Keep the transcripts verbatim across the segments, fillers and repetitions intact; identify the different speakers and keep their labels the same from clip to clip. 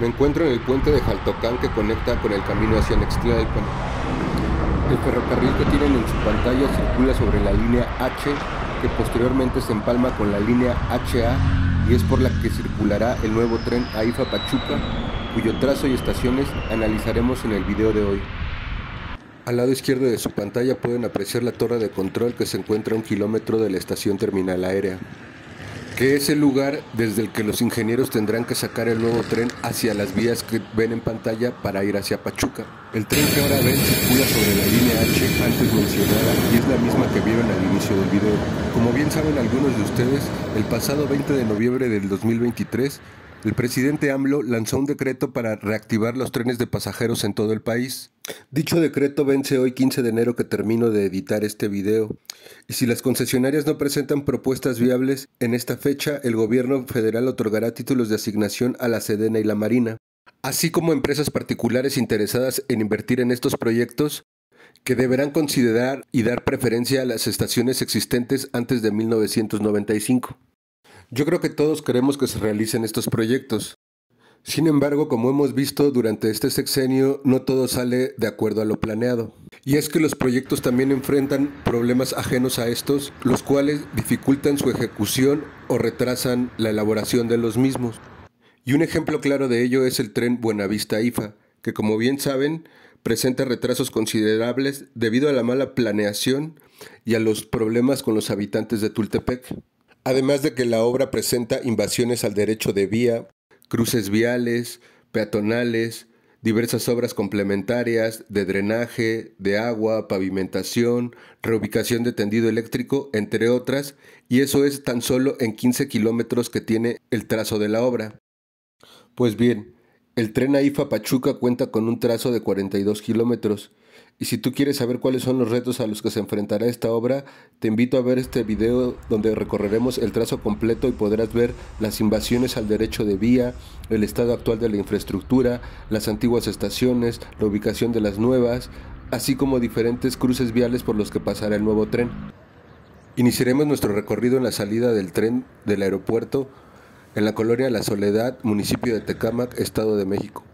Speaker 1: Me encuentro en el puente de Jaltocán que conecta con el camino hacia Nextlalpan. El ferrocarril que tienen en su pantalla circula sobre la línea H, que posteriormente se empalma con la línea H A y es por la que circulará el nuevo tren AIFA-Pachuca, cuyo trazo y estaciones analizaremos en el video de hoy. Al lado izquierdo de su pantalla pueden apreciar la torre de control que se encuentra a un kilómetro de la estación terminal aérea, que es el lugar desde el que los ingenieros tendrán que sacar el nuevo tren hacia las vías que ven en pantalla para ir hacia Pachuca. El tren que ahora ven circula sobre la línea H antes mencionada y es la misma que vieron al inicio del video. Como bien saben algunos de ustedes, el pasado veinte de noviembre del dos mil veintitrés, el presidente AMLO lanzó un decreto para reactivar los trenes de pasajeros en todo el país. Dicho decreto vence hoy quince de enero que termino de editar este video. Y si las concesionarias no presentan propuestas viables, en esta fecha el gobierno federal otorgará títulos de asignación a la Sedena y la Marina, así como empresas particulares interesadas en invertir en estos proyectos, que deberán considerar y dar preferencia a las estaciones existentes antes de mil novecientos noventa y cinco. Yo creo que todos queremos que se realicen estos proyectos. Sin embargo, como hemos visto durante este sexenio, no todo sale de acuerdo a lo planeado. Y es que los proyectos también enfrentan problemas ajenos a estos, los cuales dificultan su ejecución o retrasan la elaboración de los mismos. Y un ejemplo claro de ello es el tren Buenavista-AIFA, que como bien saben, presenta retrasos considerables debido a la mala planeación y a los problemas con los habitantes de Tultepec. Además de que la obra presenta invasiones al derecho de vía, cruces viales, peatonales, diversas obras complementarias de drenaje, de agua, pavimentación, reubicación de tendido eléctrico, entre otras, y eso es tan solo en quince kilómetros que tiene el trazo de la obra. Pues bien, el tren AIFA-Pachuca cuenta con un trazo de cuarenta y dos kilómetros, y si tú quieres saber cuáles son los retos a los que se enfrentará esta obra, te invito a ver este video donde recorreremos el trazo completo y podrás ver las invasiones al derecho de vía, el estado actual de la infraestructura, las antiguas estaciones, la ubicación de las nuevas, así como diferentes cruces viales por los que pasará el nuevo tren. Iniciaremos nuestro recorrido en la salida del tren del aeropuerto en la colonia La Soledad, municipio de Tecámac, Estado de México.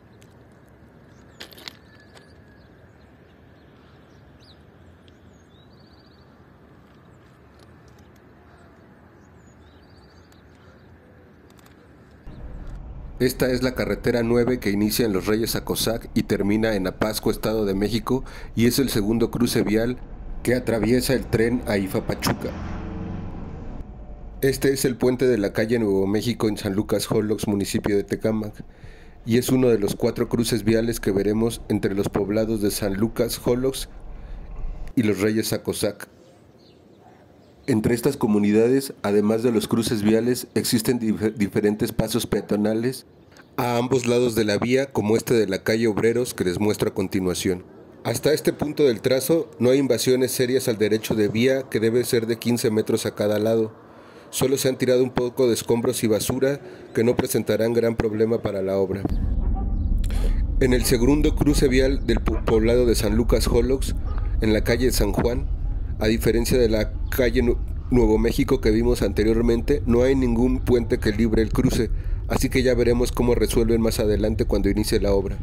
Speaker 1: Esta es la carretera nueve que inicia en Los Reyes Acosac y termina en Apasco, Estado de México, y es el segundo cruce vial que atraviesa el tren AIFA-Pachuca. Este es el puente de la calle Nuevo México en San Lucas Hollox, municipio de Tecámac, y es uno de los cuatro cruces viales que veremos entre los poblados de San Lucas Hollox y Los Reyes Acosac. Entre estas comunidades, además de los cruces viales, existen dif- diferentes pasos peatonales a ambos lados de la vía, como este de la calle Obreros que les muestro a continuación. Hasta este punto del trazo no hay invasiones serias al derecho de vía, que debe ser de quince metros a cada lado. Solo se han tirado un poco de escombros y basura que no presentarán gran problema para la obra. En el segundo cruce vial del poblado de San Lucas Hollox, en la calle San Juan, a diferencia de la calle Nuevo México que vimos anteriormente, no hay ningún puente que libre el cruce, así que ya veremos cómo resuelven más adelante cuando inicie la obra.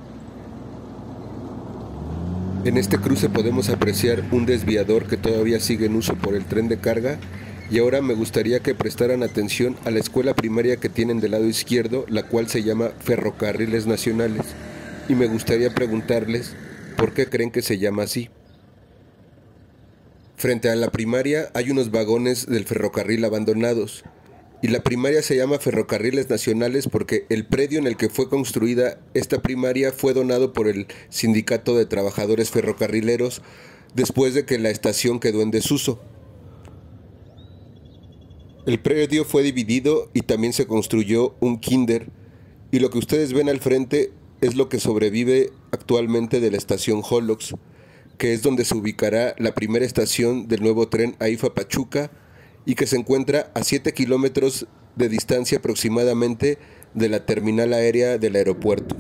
Speaker 1: En este cruce podemos apreciar un desviador que todavía sigue en uso por el tren de carga, y ahora me gustaría que prestaran atención a la escuela primaria que tienen del lado izquierdo, la cual se llama Ferrocarriles Nacionales, y me gustaría preguntarles por qué creen que se llama así. Frente a la primaria hay unos vagones del ferrocarril abandonados, y la primaria se llama Ferrocarriles Nacionales porque el predio en el que fue construida esta primaria fue donado por el Sindicato de Trabajadores Ferrocarrileros después de que la estación quedó en desuso. El predio fue dividido y también se construyó un kinder, y lo que ustedes ven al frente es lo que sobrevive actualmente de la estación Hollox, que es donde se ubicará la primera estación del nuevo tren AIFA-Pachuca y que se encuentra a siete kilómetros de distancia aproximadamente de la terminal aérea del aeropuerto.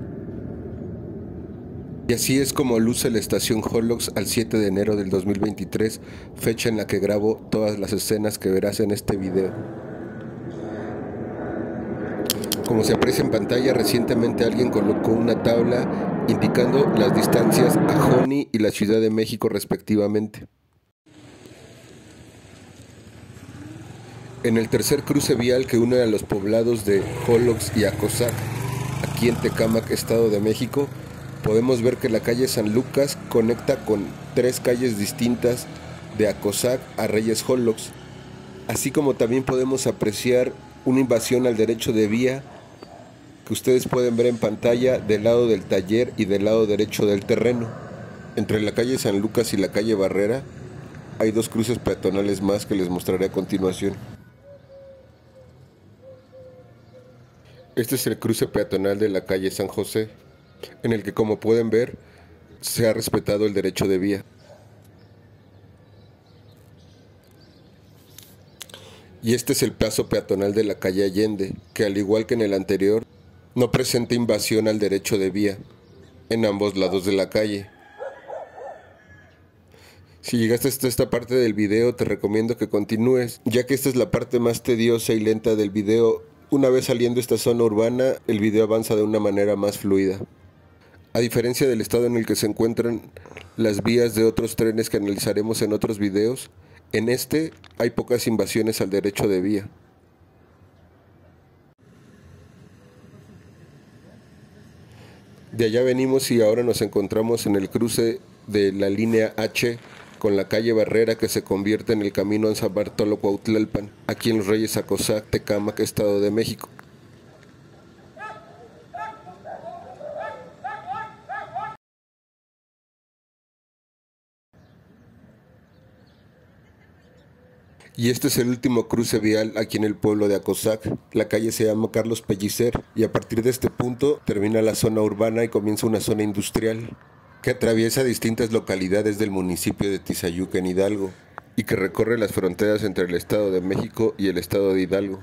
Speaker 1: Y así es como luce la estación Hollox al siete de enero del dos mil veintitrés, fecha en la que grabo todas las escenas que verás en este video. Como se aprecia en pantalla, recientemente alguien colocó una tabla indicando las distancias a Joni y la Ciudad de México respectivamente. En el tercer cruce vial que une a los poblados de Jolox y Acosac, aquí en Tecámac, Estado de México, podemos ver que la calle San Lucas conecta con tres calles distintas de Acosac a Reyes Jolox, así como también podemos apreciar una invasión al derecho de vía que ustedes pueden ver en pantalla del lado del taller y del lado derecho del terreno. Entre la calle San Lucas y la calle Barrera hay dos cruces peatonales más que les mostraré a continuación. Este es el cruce peatonal de la calle San José, en el que, como pueden ver, se ha respetado el derecho de vía. Y este es el paso peatonal de la calle Allende, que al igual que en el anterior, no presenta invasión al derecho de vía en ambos lados de la calle. Si llegaste hasta esta parte del video, te recomiendo que continúes, ya que esta es la parte más tediosa y lenta del video. Una vez saliendo esta zona urbana, el video avanza de una manera más fluida. A diferencia del estado en el que se encuentran las vías de otros trenes que analizaremos en otros videos, en este hay pocas invasiones al derecho de vía. De allá venimos y ahora nos encontramos en el cruce de la línea H con la calle Barrera, que se convierte en el camino a San Bartolo Cuautlalpan, aquí en los Reyes Acosac, Tecámac, Estado de México. Y este es el último cruce vial aquí en el pueblo de Acosac. La calle se llama Carlos Pellicer y a partir de este punto termina la zona urbana y comienza una zona industrial que atraviesa distintas localidades del municipio de Tizayuca en Hidalgo y que recorre las fronteras entre el Estado de México y el Estado de Hidalgo.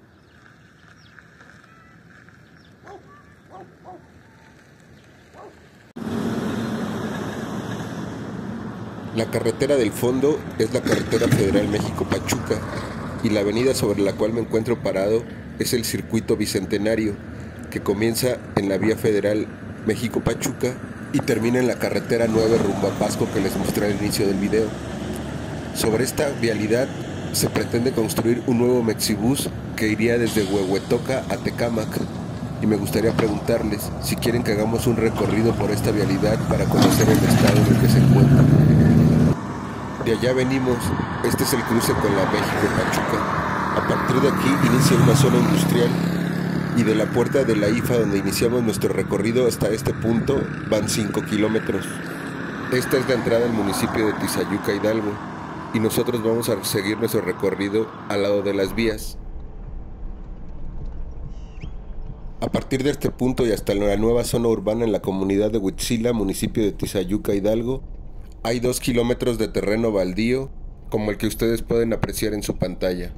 Speaker 1: La carretera del fondo es la carretera federal México-Pachuca y la avenida sobre la cual me encuentro parado es el circuito bicentenario, que comienza en la vía federal México-Pachuca y termina en la carretera nueve rumbo a Pasco que les mostré al inicio del video. Sobre esta vialidad se pretende construir un nuevo Mexibus que iría desde Huehuetoca a Tecámac, y me gustaría preguntarles si quieren que hagamos un recorrido por esta vialidad para conocer el estado en el que se encuentra. De allá venimos, este es el cruce con la México-Pachuca. A partir de aquí inicia una zona industrial y de la puerta de la I F A donde iniciamos nuestro recorrido hasta este punto van cinco kilómetros. Esta es la entrada al municipio de Tizayuca, Hidalgo, y nosotros vamos a seguir nuestro recorrido al lado de las vías. A partir de este punto y hasta la nueva zona urbana en la comunidad de Huitzila, municipio de Tizayuca, Hidalgo, hay dos kilómetros de terreno baldío, como el que ustedes pueden apreciar en su pantalla.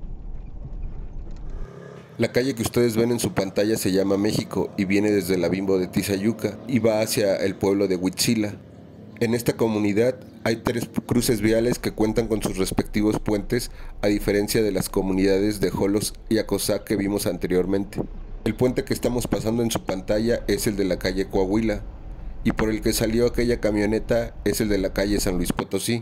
Speaker 1: La calle que ustedes ven en su pantalla se llama México y viene desde la Bimbo de Tizayuca y va hacia el pueblo de Huitzila. En esta comunidad hay tres cruces viales que cuentan con sus respectivos puentes, a diferencia de las comunidades de Jolox y Acosac que vimos anteriormente. El puente que estamos pasando en su pantalla es el de la calle Coahuila, y por el que salió aquella camioneta es el de la calle San Luis Potosí.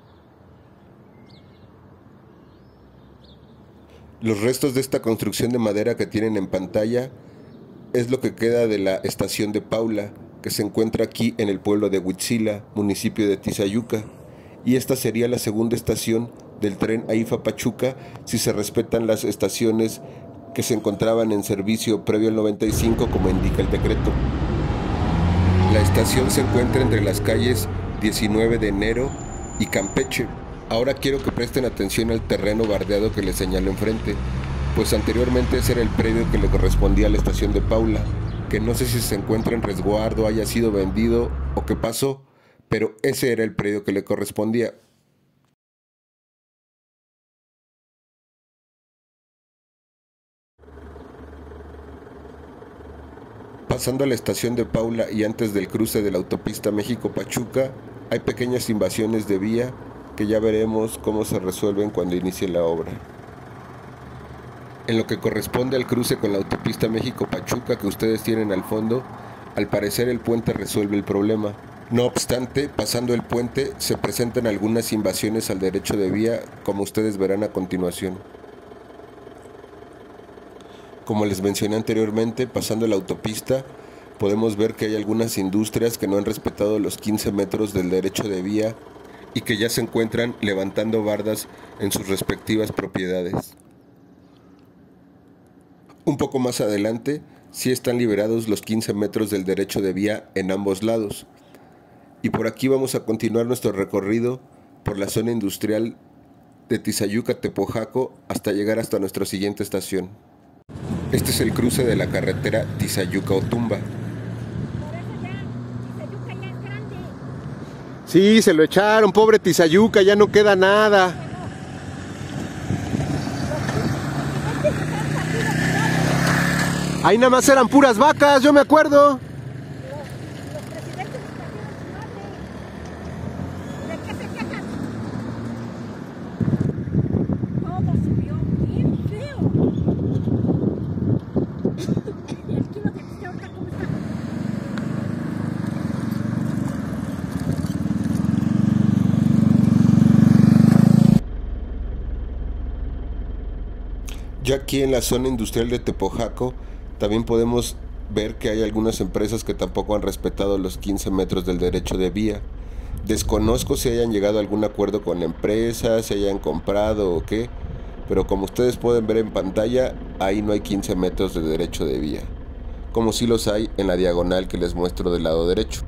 Speaker 1: Los restos de esta construcción de madera que tienen en pantalla es lo que queda de la estación de Paula, que se encuentra aquí en el pueblo de Huitzila, municipio de Tizayuca, y esta sería la segunda estación del tren A I F A Pachuca si se respetan las estaciones que se encontraban en servicio previo al noventa y cinco, como indica el decreto. La estación se encuentra entre las calles diecinueve de enero y Campeche. Ahora quiero que presten atención al terreno bardeado que les señalo enfrente, pues anteriormente ese era el predio que le correspondía a la estación de Paula, que no sé si se encuentra en resguardo, haya sido vendido o qué pasó, pero ese era el predio que le correspondía. Pasando a la estación de Paula y antes del cruce de la autopista México-Pachuca, hay pequeñas invasiones de vía que ya veremos cómo se resuelven cuando inicie la obra. En lo que corresponde al cruce con la autopista México-Pachuca que ustedes tienen al fondo, al parecer el puente resuelve el problema. No obstante, pasando el puente se presentan algunas invasiones al derecho de vía, como ustedes verán a continuación. Como les mencioné anteriormente, pasando la autopista, podemos ver que hay algunas industrias que no han respetado los quince metros del derecho de vía y que ya se encuentran levantando bardas en sus respectivas propiedades. Un poco más adelante, sí están liberados los quince metros del derecho de vía en ambos lados. Y por aquí vamos a continuar nuestro recorrido por la zona industrial de Tizayuca-Tepojaco hasta llegar hasta nuestra siguiente estación. Este es el cruce de la carretera Tizayuca-Otumba.
Speaker 2: Sí, se lo echaron, pobre Tizayuca, ya no queda nada. Ahí nada más eran puras vacas, yo me acuerdo.
Speaker 1: Ya aquí en la zona industrial de Tepojaco también podemos ver que hay algunas empresas que tampoco han respetado los quince metros del derecho de vía. Desconozco si hayan llegado a algún acuerdo con la empresa, si hayan comprado o qué, pero como ustedes pueden ver en pantalla, ahí no hay quince metros de derecho de vía, como si los hay en la diagonal que les muestro del lado derecho.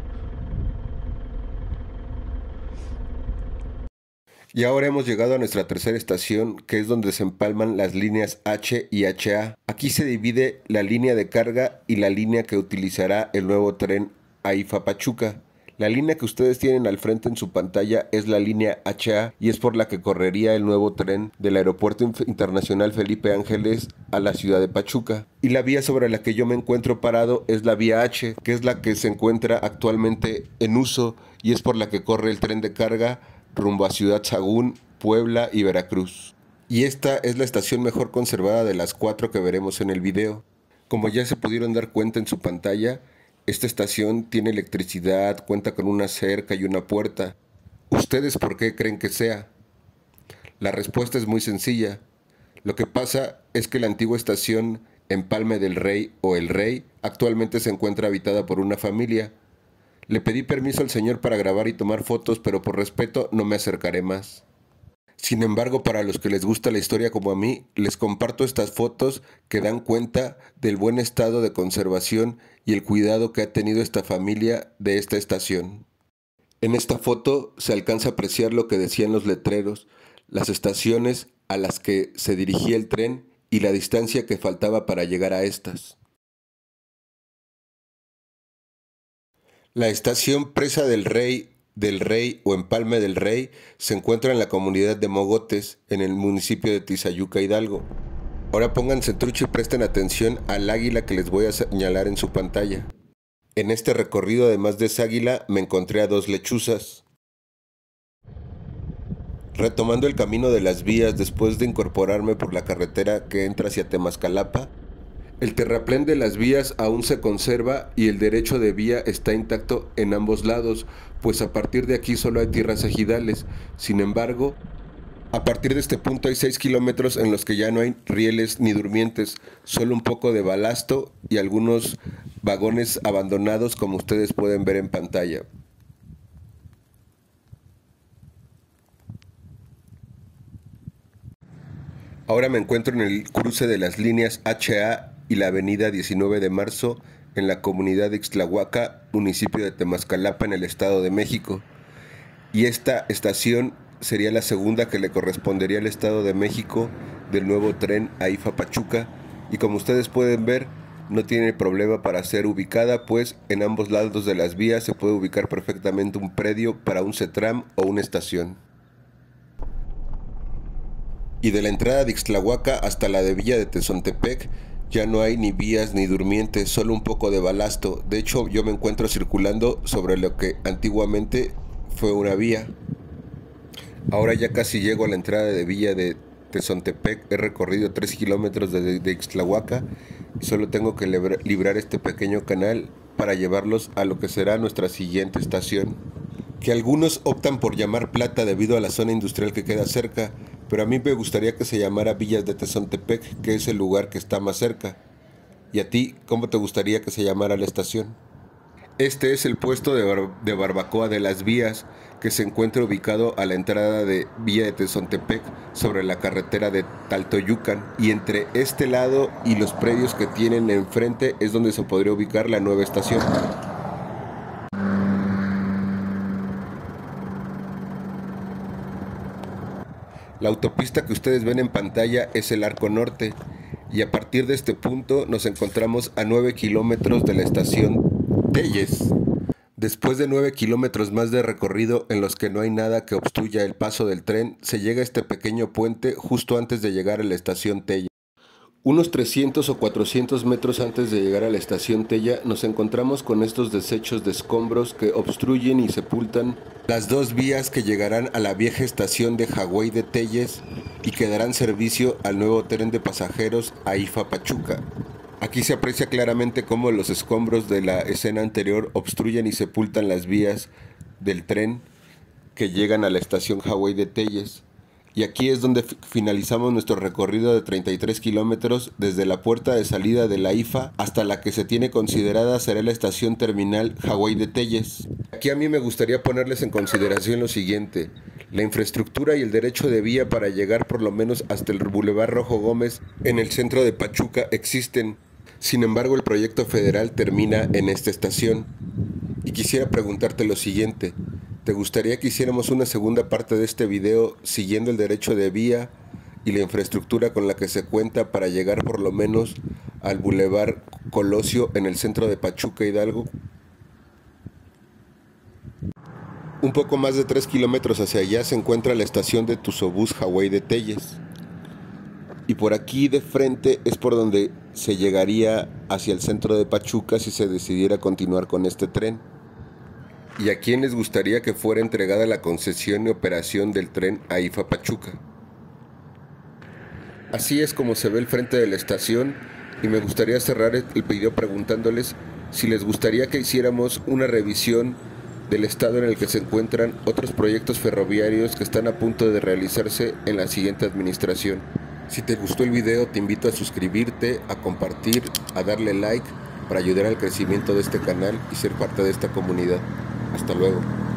Speaker 1: Y ahora hemos llegado a nuestra tercera estación, que es donde se empalman las líneas H y H A. Aquí se divide la línea de carga y la línea que utilizará el nuevo tren AIFA-Pachuca. La línea que ustedes tienen al frente en su pantalla es la línea H A y es por la que correría el nuevo tren del Aeropuerto Internacional Felipe Ángeles a la ciudad de Pachuca. Y la vía sobre la que yo me encuentro parado es la vía H, que es la que se encuentra actualmente en uso y es por la que corre el tren de carga rumbo a Ciudad Sagún, Puebla y Veracruz. Y esta es la estación mejor conservada de las cuatro que veremos en el video. Como ya se pudieron dar cuenta en su pantalla, esta estación tiene electricidad, cuenta con una cerca y una puerta. ¿Ustedes por qué creen que sea? La respuesta es muy sencilla. Lo que pasa es que la antigua estación Empalme del Rey o El Rey actualmente se encuentra habitada por una familia. Le pedí permiso al señor para grabar y tomar fotos, pero por respeto no me acercaré más. Sin embargo, para los que les gusta la historia como a mí, les comparto estas fotos que dan cuenta del buen estado de conservación y el cuidado que ha tenido esta familia de esta estación. En esta foto se alcanza a apreciar lo que decían los letreros, las estaciones a las que se dirigía el tren y la distancia que faltaba para llegar a estas. La estación Presa del Rey, del Rey o Empalme del Rey se encuentra en la comunidad de Mogotes, en el municipio de Tizayuca, Hidalgo. Ahora pónganse trucho y presten atención al águila que les voy a señalar en su pantalla. En este recorrido, además de esa águila, me encontré a dos lechuzas. Retomando el camino de las vías después de incorporarme por la carretera que entra hacia Temascalapa, el terraplén de las vías aún se conserva y el derecho de vía está intacto en ambos lados, pues a partir de aquí solo hay tierras ejidales. Sin embargo, a partir de este punto hay seis kilómetros en los que ya no hay rieles ni durmientes, solo un poco de balasto y algunos vagones abandonados, como ustedes pueden ver en pantalla. Ahora me encuentro en el cruce de las líneas H A y la avenida diecinueve de marzo en la comunidad de Ixtlahuaca, municipio de Temascalapa, en el Estado de México. Y esta estación sería la segunda que le correspondería al Estado de México del nuevo tren AIFA-Pachuca, y como ustedes pueden ver, no tiene problema para ser ubicada, pues en ambos lados de las vías se puede ubicar perfectamente un predio para un CETRAM o una estación. Y de la entrada de Ixtlahuaca hasta la de Villa de Tezontepec ya no hay ni vías ni durmientes, solo un poco de balasto. De hecho, yo me encuentro circulando sobre lo que antiguamente fue una vía. Ahora ya casi llego a la entrada de Villa de Tezontepec. He recorrido tres kilómetros desde de Ixtlahuaca y solo tengo que librar este pequeño canal para llevarlos a lo que será nuestra siguiente estación, que algunos optan por llamar Plata debido a la zona industrial que queda cerca, pero a mí me gustaría que se llamara Villas de Tezontepec, que es el lugar que está más cerca. ¿Y a ti, cómo te gustaría que se llamara la estación? Este es el puesto de, bar de barbacoa de Las Vías, que se encuentra ubicado a la entrada de Villa de Tezontepec sobre la carretera de Taltoyucan, y entre este lado y los predios que tienen enfrente es donde se podría ubicar la nueva estación. La autopista que ustedes ven en pantalla es el Arco Norte, y a partir de este punto nos encontramos a nueve kilómetros de la estación Telles. Después de nueve kilómetros más de recorrido en los que no hay nada que obstruya el paso del tren, se llega a este pequeño puente justo antes de llegar a la estación Tella. Unos trescientos o cuatrocientos metros antes de llegar a la estación Tella nos encontramos con estos desechos de escombros que obstruyen y sepultan las dos vías que llegarán a la vieja estación de Hawái de Telles y que darán servicio al nuevo tren de pasajeros AIFA Pachuca. Aquí se aprecia claramente cómo los escombros de la escena anterior obstruyen y sepultan las vías del tren que llegan a la estación Hawái de Telles. Y aquí es donde finalizamos nuestro recorrido de treinta y tres kilómetros desde la puerta de salida de la AIFA hasta la que se tiene considerada será la estación terminal Hawái de Telles. Aquí a mí me gustaría ponerles en consideración lo siguiente: la infraestructura y el derecho de vía para llegar por lo menos hasta el Boulevard Rojo Gómez en el centro de Pachuca existen. Sin embargo, el proyecto federal termina en esta estación. Y quisiera preguntarte lo siguiente: ¿te gustaría que hiciéramos una segunda parte de este video siguiendo el derecho de vía y la infraestructura con la que se cuenta para llegar por lo menos al Boulevard Colosio en el centro de Pachuca, Hidalgo? Un poco más de tres kilómetros hacia allá se encuentra la estación de Tuzobús Hawái de Telles. Y por aquí de frente es por donde se llegaría hacia el centro de Pachuca si se decidiera continuar con este tren. ¿Y a quién les gustaría que fuera entregada la concesión y operación del tren AIFA Pachuca? Así es como se ve el frente de la estación, y me gustaría cerrar el video preguntándoles si les gustaría que hiciéramos una revisión del estado en el que se encuentran otros proyectos ferroviarios que están a punto de realizarse en la siguiente administración. Si te gustó el video, te invito a suscribirte, a compartir, a darle like para ayudar al crecimiento de este canal y ser parte de esta comunidad. Hasta luego.